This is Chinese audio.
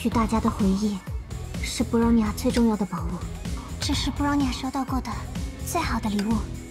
与大家的回忆，是布朗尼亚最重要的宝物。这是布朗尼亚收到过的最好的礼物。